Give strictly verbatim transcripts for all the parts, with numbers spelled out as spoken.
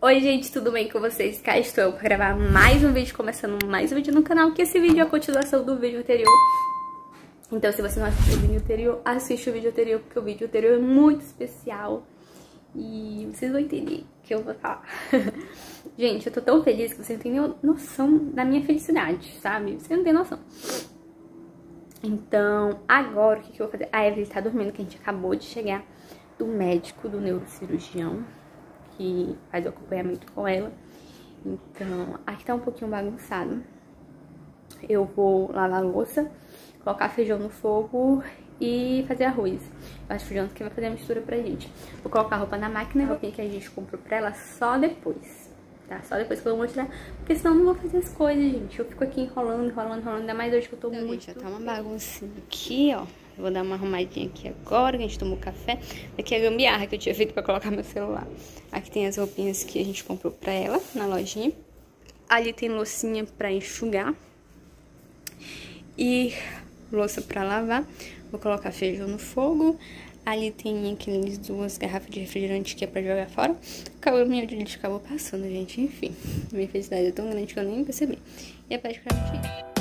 Oi gente, tudo bem com vocês? Cá estou eu para gravar mais um vídeo, começando mais um vídeo no canal, que esse vídeo é a continuação do vídeo anterior. Então se você não assistiu o vídeo anterior, assiste o vídeo anterior, porque o vídeo anterior é muito especial e vocês vão entender o que eu vou falar. Gente, eu tô tão feliz que você não tem noção da minha felicidade, sabe? Você não tem noção. Então, agora o que, que eu vou fazer? A Evelyn tá dormindo, que a gente acabou de chegar do médico, do neurocirurgião, que faz o acompanhamento com ela. Então, aqui tá um pouquinho bagunçado. Eu vou lavar a louça, colocar feijão no fogo e fazer arroz. Eu acho que o feijão que vai fazer a mistura pra gente. Vou colocar a roupa na máquina, a roupinha que a gente comprou pra ela só depois, tá? Só depois que eu vou mostrar, porque senão eu não vou fazer as coisas, gente. Eu fico aqui enrolando, enrolando, enrolando, ainda mais hoje que eu tô então, muito... Gente, já tá uma baguncinha aqui, ó. Eu vou dar uma arrumadinha aqui agora, que a gente tomou café. Aqui é a gambiarra que eu tinha feito pra colocar meu celular. Aqui tem as roupinhas que a gente comprou pra ela, na lojinha. Ali tem loucinha pra enxugar. E louça pra lavar. Vou colocar feijão no fogo. Ali tem aqueles duas garrafas de refrigerante que é pra jogar fora. Acabou, minha de lixo acabou passando, gente. Enfim, minha felicidade é tão grande que eu nem percebi. E é praticamente isso.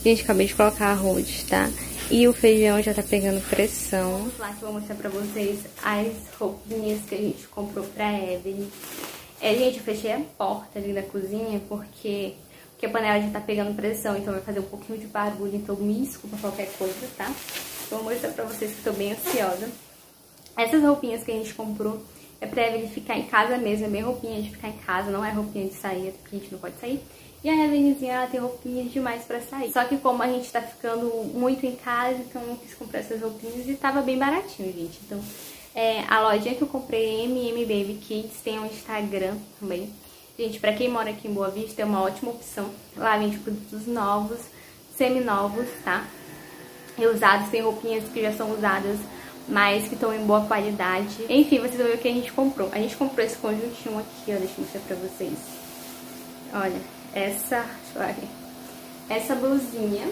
Gente, acabei de colocar arroz, tá? E o feijão já tá pegando pressão. Vamos lá que eu vou mostrar pra vocês as roupinhas que a gente comprou pra Evelyn. É, gente, eu fechei a porta ali da cozinha porque, porque a panela já tá pegando pressão, então vai fazer um pouquinho de barulho, então me desculpa qualquer coisa, tá? Então vou mostrar pra vocês que eu tô bem ansiosa. Essas roupinhas que a gente comprou é pra Evelyn ficar em casa mesmo, é bem roupinha de ficar em casa, não é roupinha de sair, porque a gente não pode sair. E a Evelynzinha, ela tem roupinhas demais pra sair. Só que como a gente tá ficando muito em casa, então eu quis comprar essas roupinhas e tava bem baratinho, gente. Então, é, a lojinha que eu comprei, M M Baby Kids, tem um Instagram também. Gente, pra quem mora aqui em Boa Vista, é uma ótima opção. Lá vende produtos novos, seminovos, tá? E usados, tem roupinhas que já são usadas, mas que estão em boa qualidade. Enfim, vocês vão ver o que a gente comprou. A gente comprou esse conjuntinho aqui, ó, deixa eu mostrar pra vocês. Olha, essa, olha, essa blusinha.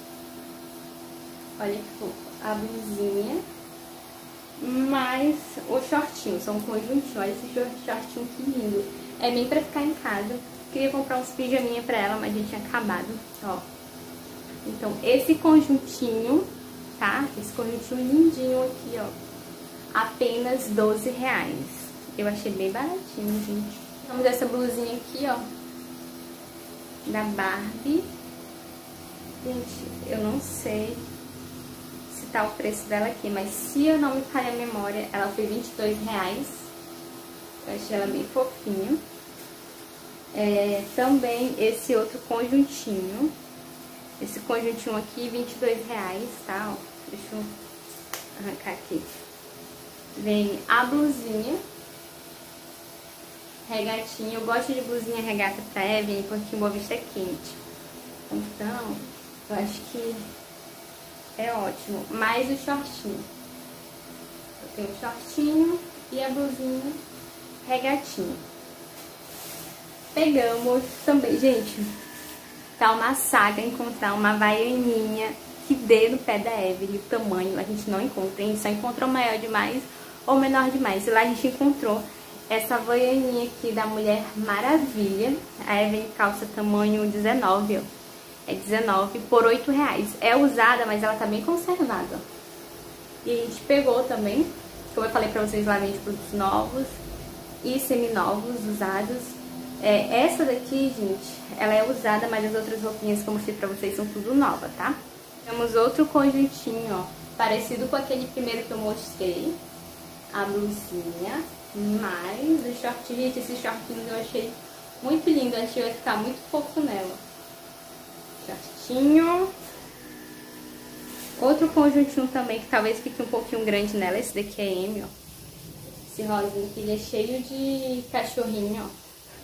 Olha que fofo, a blusinha. Mais o shortinho, são um conjuntinho. Olha esse shortinho que lindo. É bem pra ficar em casa. Queria comprar uns pijaminha pra ela, mas já tinha acabado, ó. Então, esse conjuntinho, tá? Esse conjuntinho lindinho aqui, ó. Apenas doze reais. Eu achei bem baratinho, gente. Vamos dessa blusinha aqui, ó. Da Barbie. Gente, eu não sei se tá o preço dela aqui, mas se eu não me falha a memória, ela foi vinte e dois reais. Eu achei ela bem fofinha. É, também esse outro conjuntinho. Esse conjuntinho aqui, vinte e dois reais, tá? Ó, deixa eu arrancar aqui. Vem a blusinha. Regatinha. Eu gosto de blusinha regata pra Evelyn porque o Boa Vista é quente. Então, eu acho que é ótimo. Mais o shortinho. Eu tenho o shortinho e a blusinha regatinha. Pegamos também, gente. Tá uma saga encontrar uma havaianinha que dê no pé da Evelyn. O tamanho a gente não encontra. A gente só encontrou maior demais ou menor demais. E lá a gente encontrou essa havaianinha aqui da Mulher Maravilha. A Evelyn calça tamanho dezenove, ó. É dezenove por oito reais. É usada, mas ela tá bem conservada, ó. E a gente pegou também, como eu falei pra vocês, lá vende produtos novos e seminovos, usados. É, essa daqui, gente, ela é usada, mas as outras roupinhas, como eu mostrei pra vocês, são tudo nova, tá? Temos outro conjuntinho, ó, parecido com aquele primeiro que eu mostrei. A blusinha, mais o shortinho. Gente, esses shortinhos eu achei muito lindo, eu achei que vai ficar muito fofo nela. Shortinho. Outro conjuntinho também, que talvez fique um pouquinho grande nela, esse daqui é M, ó. Esse rosinho aqui, ele é cheio de cachorrinho, ó.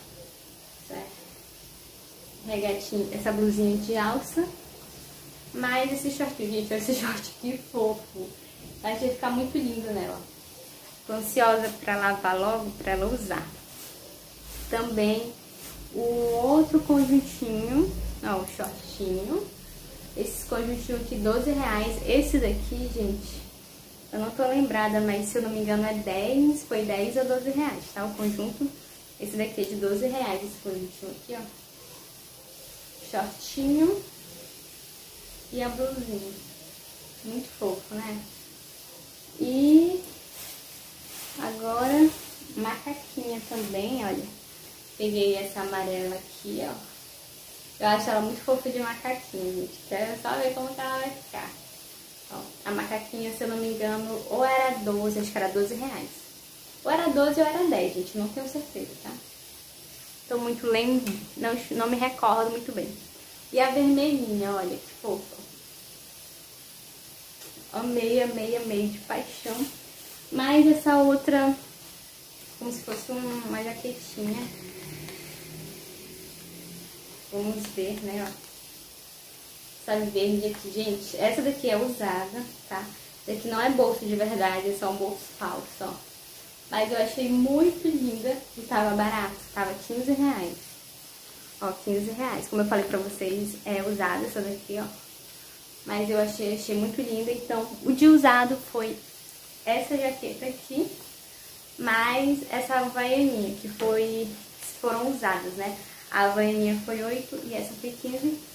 Regatinho, essa blusinha de alça. Mais esse shortinho, gente, esse short que fofo. Acho que vai ficar muito lindo nela. Tô ansiosa pra lavar logo, pra ela usar. Também o outro conjuntinho, ó, o shortinho. Esse conjuntinho aqui, doze reais. Esse daqui, gente, eu não tô lembrada, mas se eu não me engano é dez, foi dez ou doze reais, tá? O conjunto, esse daqui é de doze reais, esse conjuntinho aqui, ó. Shortinho e a blusinha. Muito fofo, né? E agora, macaquinha também, olha. Peguei essa amarela aqui, ó. Eu acho ela muito fofa de macaquinha, gente. Quero só ver como que ela vai ficar. Ó, a macaquinha, se eu não me engano, ou era doze, acho que era doze reais. Ou era doze ou era dez, gente. Não tenho certeza, tá? Tô muito lembro, não, não me recordo muito bem. E a vermelhinha, olha que fofa. Amei, amei, amei de paixão. Mas essa outra, como se fosse uma jaquetinha. Vamos ver, né, ó. Essa verde aqui, gente. Essa daqui é usada, tá? Essa daqui não é bolso de verdade, é só um bolso falso, ó. Mas eu achei muito linda e tava barato, tava quinze reais. Ó, quinze reais. Como eu falei pra vocês, é usada essa daqui, ó. Mas eu achei, achei muito linda. Então, o de usado foi essa jaqueta aqui, mais essa havaianinha, que foi, foram usadas, né? A havaianinha foi oito e essa foi quinze.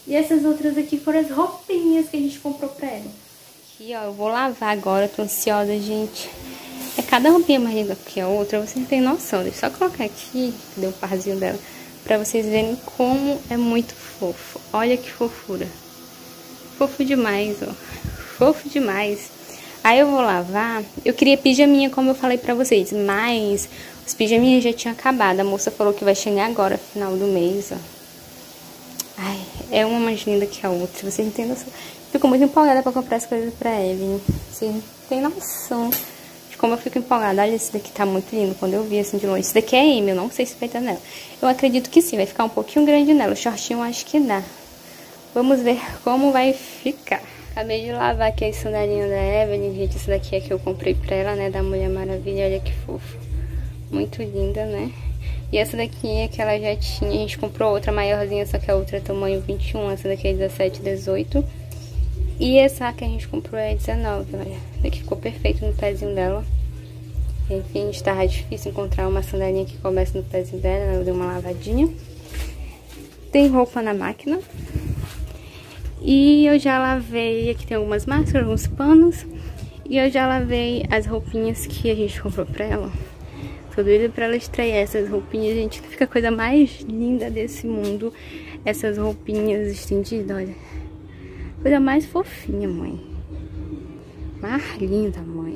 E essas outras aqui foram as roupinhas que a gente comprou pra ela. Aqui, ó, eu vou lavar agora, tô ansiosa, gente. É cada roupinha mais linda que a outra, vocês não tem noção. Deixa eu só colocar aqui, cadê o parzinho dela, pra vocês verem como é muito fofo. Olha que fofura. Fofo demais, ó. Fofo demais. Aí eu vou lavar. Eu queria pijaminha, como eu falei pra vocês, mas os pijaminhas já tinham acabado. A moça falou que vai chegar agora, final do mês, ó. Ai, é uma mais linda que a outra. Vocês não têm noção. Fico muito empolgada pra comprar as coisas pra Evelyn. Vocês não têm noção de como eu fico empolgada. Olha, esse daqui tá muito lindo. Quando eu vi assim de longe. Esse daqui é M, eu não sei se vai estar nela. Eu acredito que sim, vai ficar um pouquinho grande nela. O shortinho eu acho que dá. Vamos ver como vai ficar. Acabei de lavar aqui a sandalinha da Evelyn, gente. Essa daqui é que eu comprei pra ela, né? Da Mulher Maravilha. Olha que fofo. Muito linda, né? E essa daqui é que ela já tinha. A gente comprou outra maiorzinha, só que a outra é tamanho vinte e um. Essa daqui é dezessete, dezoito. E essa que a gente comprou é dezenove, olha. Essa daqui ficou perfeito no pezinho dela. Enfim, estava difícil encontrar uma sandalinha que começa no pezinho dela. Eu dei uma lavadinha. Tem roupa na máquina. E eu já lavei, aqui tem algumas máscaras, alguns panos. E eu já lavei as roupinhas que a gente comprou pra ela. Tô doida pra ela estrear essas roupinhas, gente. Fica a coisa mais linda desse mundo. Essas roupinhas estendidas, olha. Coisa mais fofinha, mãe. Mais linda, mãe.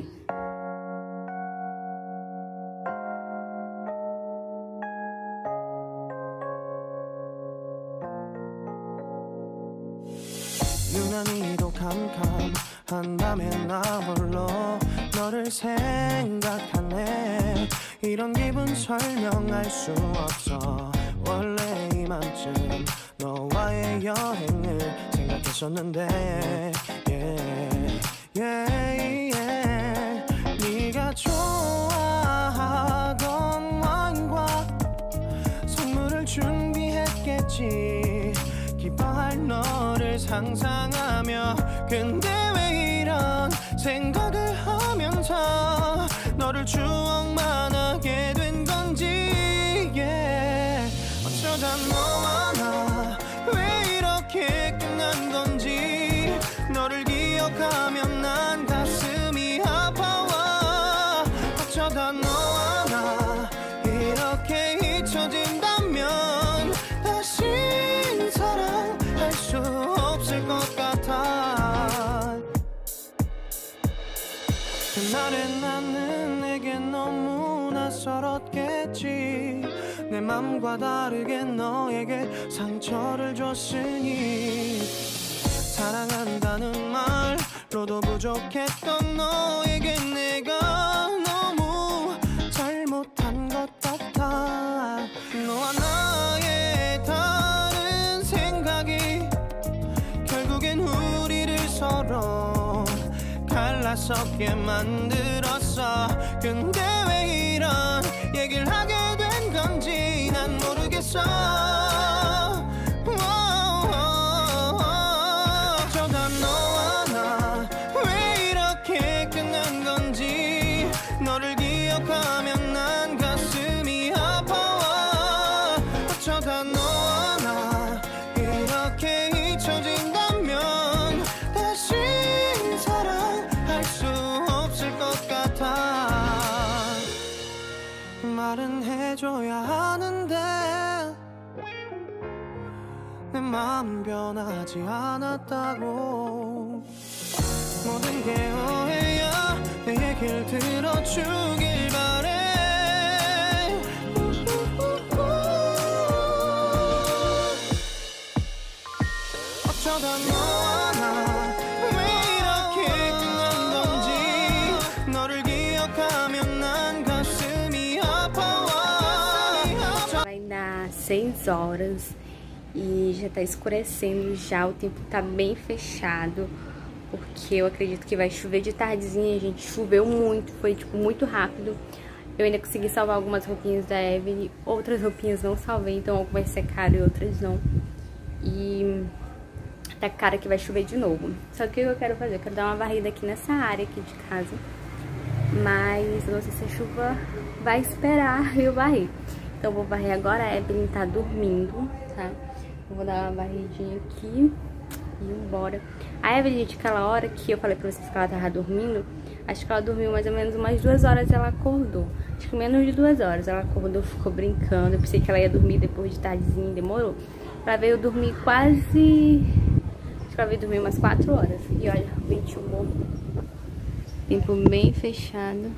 유난히도 캄캄한 밤에 나 홀로 너를 생각하네. 이런 기분 설명할 수 없어. 원래 이맘쯤 너와의 여행을 생각했었는데 yeah, yeah, yeah. 네가 좋아하던 와인과 선물을 준비했겠지. 기뻐할 너를 상상하며 근데 왜 이런 생각을 하면서 너를 추억만 하게 된 건지 yeah. 어쩌다 너와 나 왜 이렇게 끝난 건지 너를 기억하면 난 가슴이 아파와. 어쩌다 너와 나 이렇게 잊혀진다면 다시 사랑할 수 없을 것 같아. 그날의 나는 내게 너무 낯설었겠지. 내 맘과 다르게 너에게 상처를 줬으니 사랑한다는 말로도 부족했던 너에게 내가 너무 잘못한 것 같아. 너와 나의 다른 생각이 결국엔 우리를 서로 갈라서게 만들었어. 근데 왜 이런 얘기를 하게 된 건지 난 모르겠어. 어쩌다 너와 나 왜 이렇게 끝난 건지 너를 기억하면 난 가슴이 아파와. 어쩌다 너와 나 이렇게 잊혀진다면 다시 사랑할 수 없을 것 같아. 말은 해줘야 하는데 내 마음 변하지 않았다고. 모든 게 오해야. 내 얘기를 들어주길 바래. 어쩌다 너와 나 왜 이렇게 끝난 건지 너를 기억하면 난 가슴이 아파와. Vai dar seis horas e já tá escurecendo já, o tempo tá bem fechado, porque eu acredito que vai chover de tardezinha, gente. Choveu muito, foi tipo muito rápido. Eu ainda consegui salvar algumas roupinhas da Evelyn, outras roupinhas não salvei, então algumas secaram e outras não. E tá cara que vai chover de novo. Só que o que eu quero fazer? Eu quero dar uma varrida aqui nessa área aqui de casa, mas eu não sei se a chuva vai esperar eu varrer. Então eu vou varrer agora. A Evelyn tá dormindo, tá? Vou dar uma varridinha aqui e ir embora. A Evelyn, gente, aquela hora que eu falei pra vocês que ela tava dormindo, acho que ela dormiu mais ou menos umas duas horas, ela acordou. Acho que menos de duas horas ela acordou, ficou brincando. Eu pensei que ela ia dormir depois de tardezinho, demorou. Ela veio dormir quase... Acho que ela veio dormir umas quatro horas. E olha, vinte e um bom. Tempo bem fechado.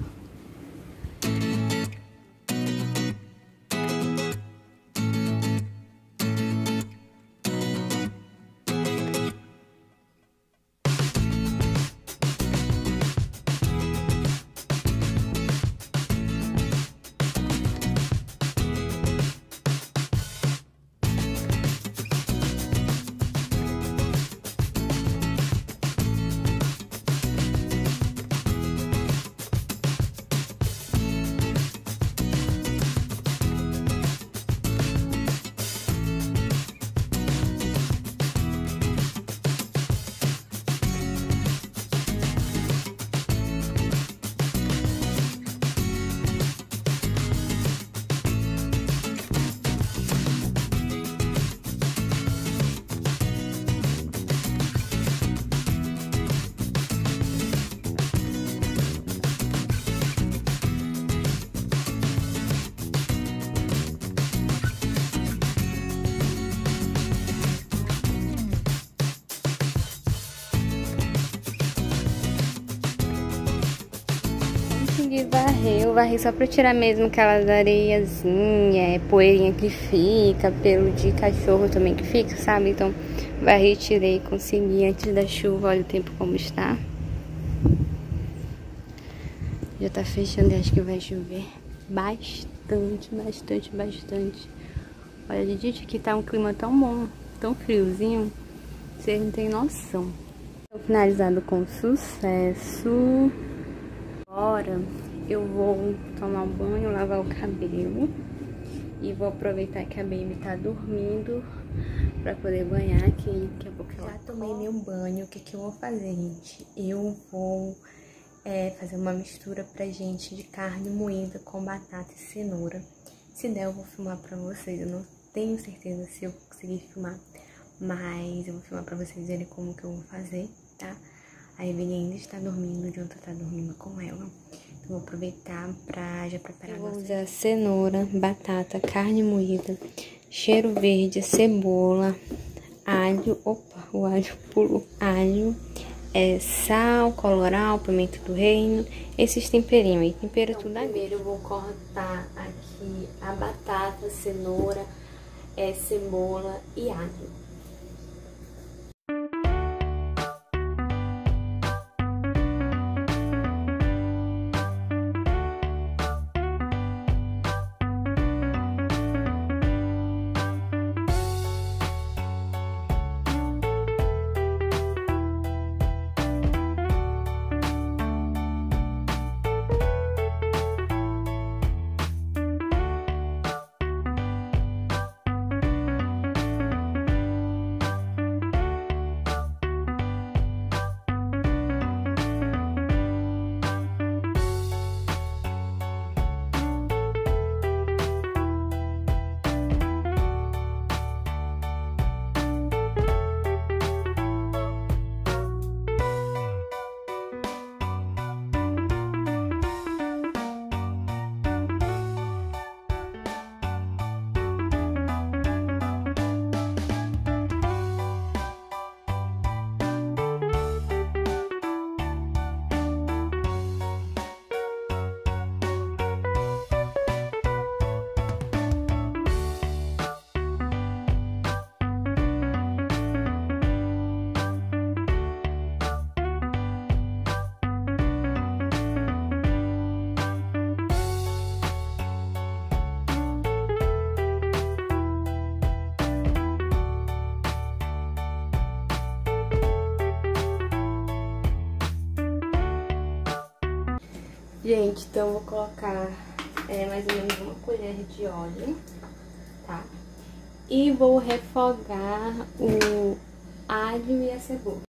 De varrer, eu varri só pra tirar mesmo aquelas areiazinhas, poeirinha que fica, pelo de cachorro também que fica, sabe? Então, varri, tirei, consegui antes da chuva. Olha o tempo como está. Já tá fechando e acho que vai chover bastante, bastante, bastante. Olha, gente, aqui tá um clima tão bom, tão friozinho, vocês não têm noção. Tô finalizado com sucesso. Agora eu vou tomar um banho, lavar o cabelo e vou aproveitar que a Baby tá dormindo pra poder banhar aqui. Daqui a pouco ela... Já tomei meu banho. O que que eu vou fazer, gente? Eu vou é, fazer uma mistura pra gente de carne moída com batata e cenoura. Se der, eu vou filmar pra vocês. Eu não tenho certeza se eu conseguir filmar, mas eu vou filmar pra vocês verem como que eu vou fazer, tá? A Evelyn ainda está dormindo, o Jonathan tá dormindo com ela. Então vou aproveitar pra já preparar. Eu vou usar cenoura, batata, carne moída, cheiro verde, cebola, alho, opa, o alho pulou, alho, é, sal, colorau, pimenta do reino, esses temperinhos aí, tempera então, tudo aí. Primeiro eu vou cortar aqui a batata, cenoura, é, cebola e alho. Gente, então eu vou colocar é, mais ou menos uma colher de óleo, tá? E vou refogar o alho e a cebola.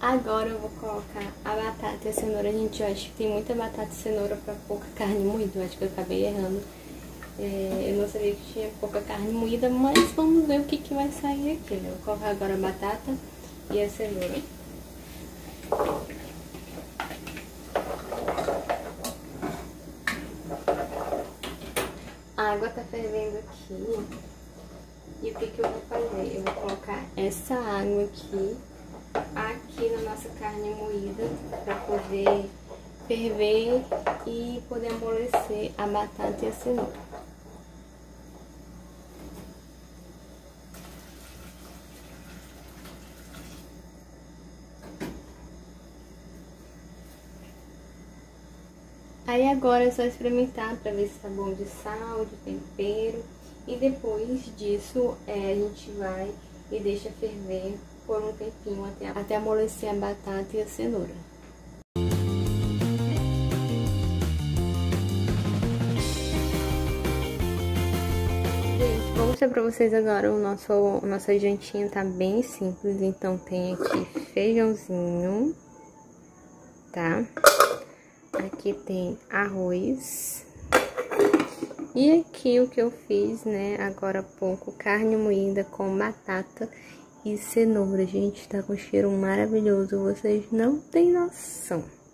Agora eu vou colocar a batata e a cenoura. Gente, eu acho que tem muita batata e cenoura pra pouca carne moída. Eu acho que eu acabei errando. É, eu não sabia que tinha pouca carne moída, mas vamos ver o que, que vai sair aqui, né? Eu vou colocar agora a batata e a cenoura. A água tá fervendo aqui. E o que, que eu vou fazer? Eu vou colocar essa água aqui, aqui na nossa carne moída, pra poder ferver e poder amolecer a batata e a cenoura. Aí agora é só experimentar pra ver se tá bom de sal, de tempero. E depois disso é, a gente vai e deixa ferver por um tempinho até, até amolecer a batata e a cenoura. Gente, vou mostrar pra vocês agora o nosso, o nossa jantinha tá bem simples. Então tem aqui feijãozinho, tá? Aqui tem arroz. E aqui o que eu fiz, né, agora há pouco, carne moída com batata e cenoura. Gente, tá com cheiro maravilhoso, vocês não têm noção.